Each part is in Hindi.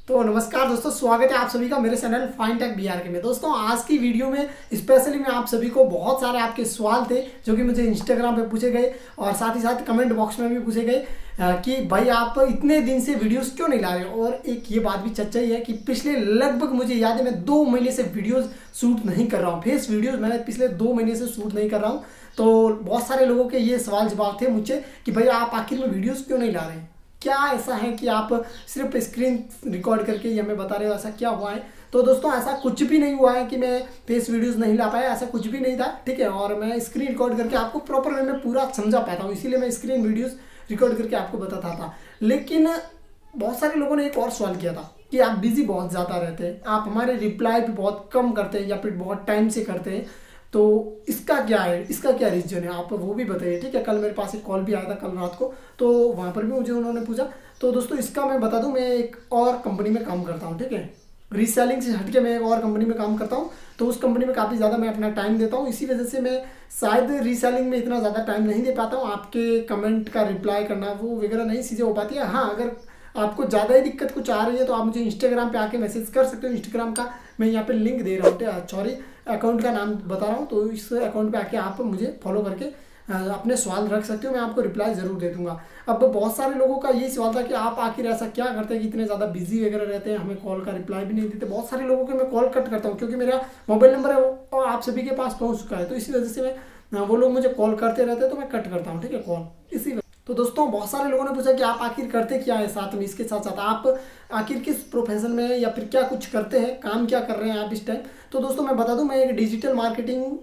तो नमस्कार दोस्तों, स्वागत है आप सभी का मेरे चैनल फाइन टेक बिहार के में। दोस्तों आज की वीडियो में स्पेशली मैं आप सभी को बहुत सारे आपके सवाल थे जो कि मुझे इंस्टाग्राम पे पूछे गए और साथ ही साथ कमेंट बॉक्स में भी पूछे गए कि भाई आप इतने दिन से वीडियोस क्यों नहीं ला रहे हो। और एक ये बात भी सच्चाई है कि पिछले लगभग मुझे याद है मैं 2 महीने से वीडियोस शूट नहीं कर रहा हूँ। फेस वीडियोस मैंने पिछले 2 महीने से शूट नहीं कर रहा हूँ। तो बहुत सारे लोगों के ये सवाल जवाब थे मुझसे कि भाई आप आखिर में वीडियोस क्यों नहीं ला रहे हैं, क्या ऐसा है कि आप सिर्फ स्क्रीन रिकॉर्ड करके ये हमें बता रहे हो, ऐसा क्या हुआ है। तो दोस्तों ऐसा कुछ भी नहीं हुआ है कि मैं फेस वीडियोस नहीं ला पाया, ऐसा कुछ भी नहीं था, ठीक है। और मैं स्क्रीन रिकॉर्ड करके आपको प्रॉपर वे में पूरा समझा पाता हूँ, इसीलिए मैं स्क्रीन वीडियोस रिकॉर्ड करके आपको बताता था। लेकिन बहुत सारे लोगों ने एक और सवाल किया था कि आप बिजी बहुत ज़्यादा रहते हैं, आप हमारे रिप्लाई भी बहुत कम करते हैं या फिर बहुत टाइम से करते हैं, तो इसका क्या है, इसका क्या रीजन है, आप वो भी बताइए, ठीक है। कल मेरे पास एक कॉल भी आया था कल रात को, तो वहाँ पर भी मुझे उन्होंने पूछा। तो दोस्तों इसका मैं बता दूं, मैं एक और कंपनी में काम करता हूँ, ठीक है। रीसेलिंग से हटके मैं एक और कंपनी में काम करता हूँ, तो उस कंपनी में काफ़ी ज़्यादा मैं अपना टाइम देता हूँ। इसी वजह से मैं शायद रीसेलिंग में इतना ज़्यादा टाइम नहीं दे पाता हूँ, आपके कमेंट का रिप्लाई करना वो वगैरह नहीं चीज़ें हो पाती है। हाँ, अगर आपको ज़्यादा ही दिक्कत कुछ आ रही है तो आप मुझे इंस्टाग्राम पे आके मैसेज कर सकते हो। इंस्टाग्राम का मैं यहाँ पे लिंक दे रहा हूँ, सॉरी अकाउंट का नाम बता रहा हूँ, तो इस अकाउंट पे आके आप मुझे फॉलो करके अपने सवाल रख सकते हो, मैं आपको रिप्लाई ज़रूर दे दूंगा। अब बहुत सारे लोगों का यही सवाल था कि आप आखिर ऐसा क्या करते हैं कि इतने ज़्यादा बिजी वगैरह रहते हैं, हमें कॉल का रिप्लाई भी नहीं देते। बहुत सारे लोगों के मैं कॉल कट करता हूँ क्योंकि मेरा मोबाइल नंबर है वो आप सभी के पास पहुँच चुका है, तो इसी वजह से मैं वो लोग मुझे कॉल करते रहते हैं तो मैं कट करता हूँ, ठीक है, कॉल इसी वजह। तो दोस्तों बहुत सारे लोगों ने पूछा कि आप आखिर करते क्या है साथ में, इसके साथ साथ आप आखिर किस प्रोफेशन में या फिर क्या कुछ करते हैं, काम क्या कर रहे हैं आप इस टाइम। तो दोस्तों मैं बता दूं, मैं एक डिजिटल मार्केटिंग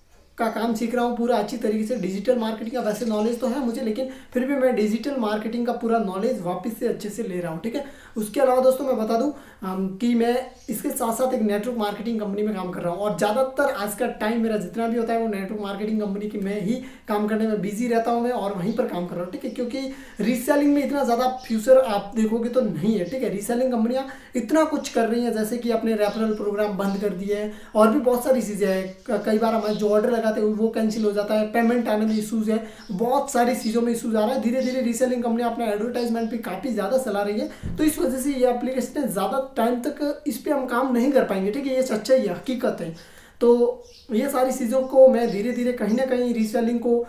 का काम सीख रहा हूँ पूरा अच्छी तरीके से। डिजिटल मार्केटिंग का वैसे नॉलेज तो है मुझे, लेकिन फिर भी मैं डिजिटल मार्केटिंग का पूरा नॉलेज वापस से अच्छे से ले रहा हूँ, ठीक है। उसके अलावा दोस्तों मैं बता दूं कि मैं इसके साथ साथ एक नेटवर्क मार्केटिंग कंपनी में काम कर रहा हूँ और ज़्यादातर आज का टाइम मेरा जितना भी होता है वो नेटवर्क मार्केटिंग कंपनी की मैं ही काम करने में बिजी रहता हूँ मैं, और वहीं पर काम कर रहा हूँ, ठीक है। क्योंकि रीसेलिंग में इतना ज़्यादा फ्यूचर आप देखोगे तो नहीं है, ठीक है। रीसेलिंग कंपनियाँ इतना कुछ कर रही हैं, जैसे कि अपने रेफरल प्रोग्राम बंद कर दिए हैं और भी बहुत सारी चीज़ें हैं। कई बार हमारे जो ऑर्डर लगाते हैं वो कैंसिल हो जाता है, पेमेंट आने में इशूज़ है, बहुत सारी चीज़ों में इशूज़ आ रहा है। धीरे धीरे रीसेलिंग कंपनियाँ अपना एडवर्टाइजमेंट भी काफ़ी ज़्यादा चला रही है, तो इस वजह से ये एप्लीकेशन ज़्यादा टाइम तक इस पर हम काम नहीं कर पाएंगे, ठीक है। ये सच्चाई है, हकीकत है। तो ये सारी चीज़ों को मैं धीरे धीरे कहीं ना कहीं रीसेलिंग को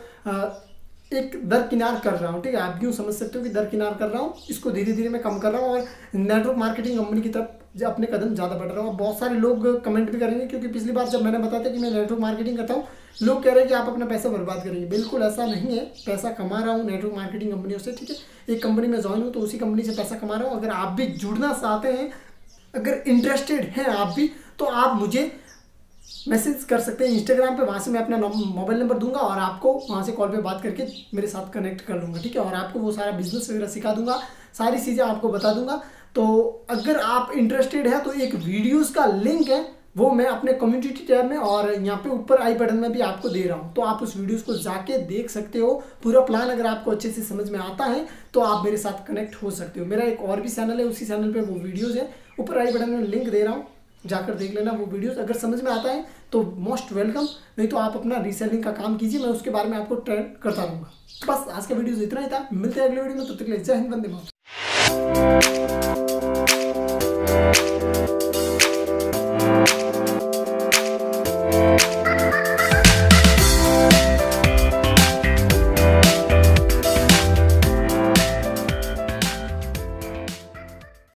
एक दरकिनार कर रहा हूँ, ठीक है। आप यूँ समझ सकते हो कि दरकिनार कर रहा हूँ, इसको धीरे धीरे मैं कम कर रहा हूँ और नेटवर्क मार्केटिंग कंपनी की तरफ अपने कदम ज़्यादा बढ़ रहा हूँ। बहुत सारे लोग कमेंट भी करेंगे क्योंकि पिछली बार जब मैंने बताया था कि मैं नेटवर्क मार्केटिंग करता हूँ, लोग कह रहे हैं कि आप अपना पैसा बर्बाद करेंगे। बिल्कुल ऐसा नहीं है, पैसा कमा रहा हूँ नेटवर्क मार्केटिंग कंपनियों से, ठीक है। एक कंपनी में ज्वाइन हूँ तो उसी कंपनी से पैसा कमा रहा हूँ। अगर आप भी जुड़ना चाहते हैं, अगर इंटरेस्टेड हैं आप भी, तो आप मुझे मैसेज कर सकते हैं इंस्टाग्राम पे, वहाँ से मैं अपना मोबाइल नंबर दूंगा और आपको वहाँ से कॉल पे बात करके मेरे साथ कनेक्ट कर लूँगा, ठीक है। और आपको वो सारा बिजनेस वगैरह सिखा दूंगा, सारी चीज़ें आपको बता दूंगा। तो अगर आप इंटरेस्टेड है तो एक वीडियोज़ का लिंक है वो मैं अपने कम्युनिटी टैब में और यहाँ पे ऊपर आई बटन में भी आपको दे रहा हूँ, तो आप उस वीडियोस को जाके देख सकते हो। पूरा प्लान अगर आपको अच्छे से समझ में आता है तो आप मेरे साथ कनेक्ट हो सकते हो। मेरा एक और भी चैनल है, उसी चैनल पे वो वीडियोस है, ऊपर आई बटन में लिंक दे रहा हूँ, जाकर देख लेना वो वीडियोस। अगर समझ में आता है तो मोस्ट वेलकम, नहीं तो आप अपना रीसेलिंग का काम कीजिए, मैं उसके बारे में आपको ट्रेन करता रहूँगा। बस आज का वीडियो इतना ही था, मिलते हैं अगले वीडियो में, तब तक के लिए जय हिंद, वंदे मातरम।